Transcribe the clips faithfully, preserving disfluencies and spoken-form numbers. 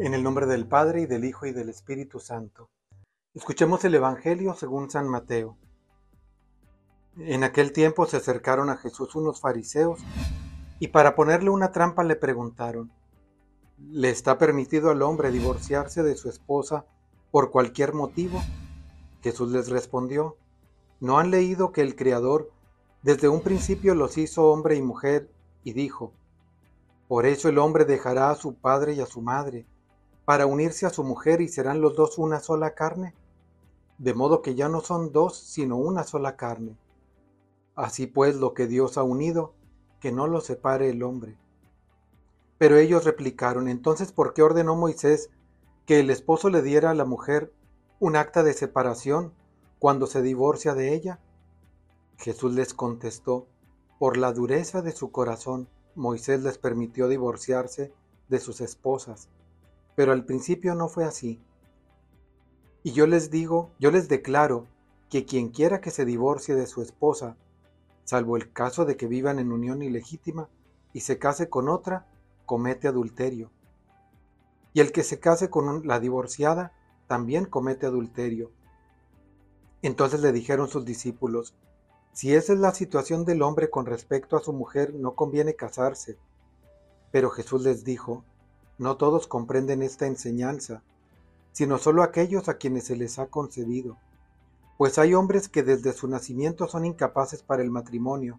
En el nombre del Padre, y del Hijo, y del Espíritu Santo. Escuchemos el Evangelio según San Mateo. En aquel tiempo se acercaron a Jesús unos fariseos, y para ponerle una trampa le preguntaron: ¿le está permitido al hombre divorciarse de su esposa por cualquier motivo? Jesús les respondió: ¿no han leído que el Creador desde un principio los hizo hombre y mujer, y dijo: por eso el hombre dejará a su padre y a su madre, para unirse a su mujer, y serán los dos una sola carne? De modo que ya no son dos, sino una sola carne. Así pues, lo que Dios ha unido, que no lo separe el hombre. Pero ellos replicaron: entonces, ¿por qué ordenó Moisés que el esposo le diera a la mujer un acta de separación cuando se divorcia de ella? Jesús les contestó: por la dureza de su corazón, Moisés les permitió divorciarse de sus esposas, pero al principio no fue así. Y yo les digo, yo les declaro, que quien quiera que se divorcie de su esposa, salvo el caso de que vivan en unión ilegítima, y se case con otra, comete adulterio. Y el que se case con la divorciada, también comete adulterio. Entonces le dijeron sus discípulos: si esa es la situación del hombre con respecto a su mujer, no conviene casarse. Pero Jesús les dijo: no todos comprenden esta enseñanza, sino solo aquellos a quienes se les ha concedido. Pues hay hombres que desde su nacimiento son incapaces para el matrimonio.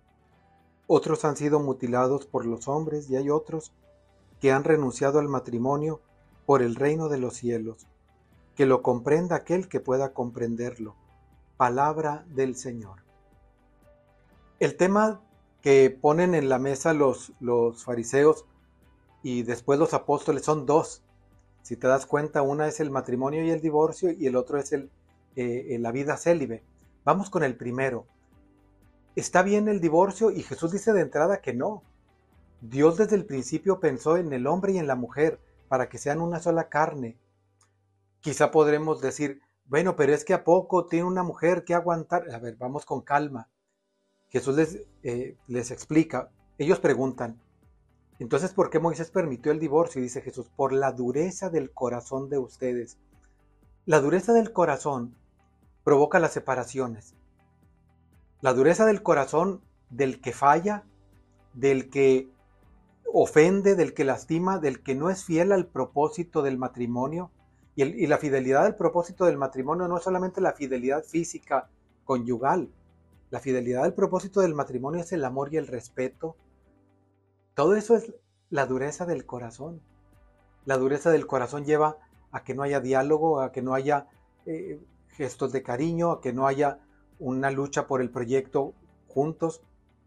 Otros han sido mutilados por los hombres, y hay otros que han renunciado al matrimonio por el reino de los cielos. Que lo comprenda aquel que pueda comprenderlo. Palabra del Señor. El tema que ponen en la mesa los, los fariseos y después los apóstoles son dos. Si te das cuenta, una es el matrimonio y el divorcio, y el otro es el, eh, la vida célibe. Vamos con el primero. ¿Está bien el divorcio? Y Jesús dice de entrada que no. Dios desde el principio pensó en el hombre y en la mujer para que sean una sola carne. Quizá podremos decir: bueno, pero es que ¿a poco tiene una mujer que aguantar? A ver, vamos con calma. Jesús les, eh, les explica. Ellos preguntan: entonces, ¿por qué Moisés permitió el divorcio? Y dice Jesús: por la dureza del corazón de ustedes. La dureza del corazón provoca las separaciones. La dureza del corazón del que falla, del que ofende, del que lastima, del que no es fiel al propósito del matrimonio. Y, el, y la fidelidad al propósito del matrimonio no es solamente la fidelidad física, conyugal. La fidelidad al propósito del matrimonio es el amor y el respeto. Todo eso es la dureza del corazón. La dureza del corazón lleva a que no haya diálogo, a que no haya eh, gestos de cariño, a que no haya una lucha por el proyecto juntos.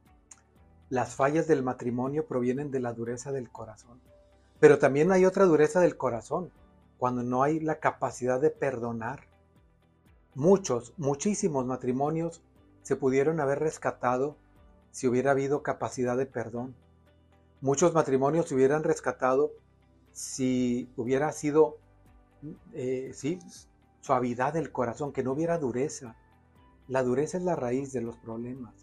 Las fallas del matrimonio provienen de la dureza del corazón. Pero también hay otra dureza del corazón, cuando no hay la capacidad de perdonar. Muchos, muchísimos matrimonios se pudieron haber rescatado si hubiera habido capacidad de perdón. Muchos matrimonios se hubieran rescatado si hubiera sido eh, sí, suavidad del corazón, que no hubiera dureza. La dureza es la raíz de los problemas.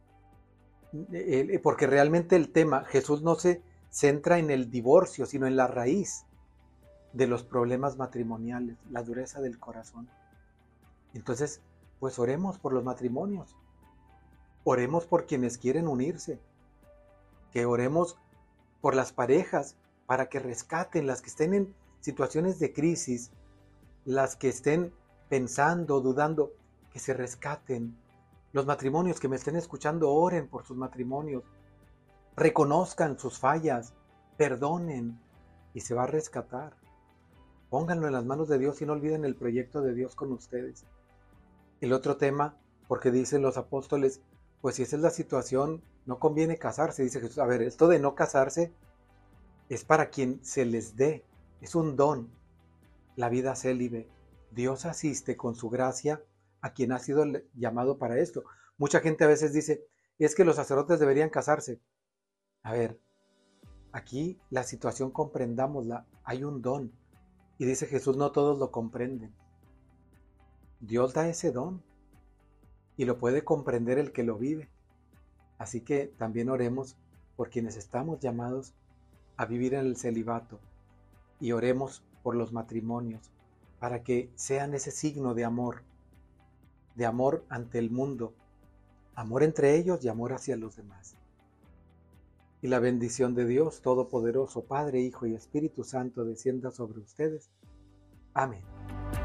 Eh, porque realmente el tema, Jesús no se centra en el divorcio, sino en la raíz de los problemas matrimoniales, la dureza del corazón. Entonces, pues oremos por los matrimonios. Oremos por quienes quieren unirse. Que oremos por las parejas para que rescaten, las que estén en situaciones de crisis, las que estén pensando, dudando, que se rescaten. Los matrimonios que me estén escuchando, oren por sus matrimonios, reconozcan sus fallas, perdonen, y se va a rescatar. Pónganlo en las manos de Dios y no olviden el proyecto de Dios con ustedes. El otro tema, porque dicen los apóstoles, pues si esa es la situación, no conviene casarse. Dice Jesús: a ver, esto de no casarse es para quien se les dé, es un don, la vida célibe. Dios asiste con su gracia a quien ha sido llamado para esto. Mucha gente a veces dice: es que los sacerdotes deberían casarse. A ver, aquí la situación comprendámosla, hay un don. Y dice Jesús: no todos lo comprenden. Dios da ese don y lo puede comprender el que lo vive. Así que también oremos por quienes estamos llamados a vivir en el celibato. y oremos por los matrimonios para que sean ese signo de amor, de amor ante el mundo, amor entre ellos y amor hacia los demás. Y la bendición de Dios Todopoderoso, Padre, Hijo y Espíritu Santo, descienda sobre ustedes. Amén.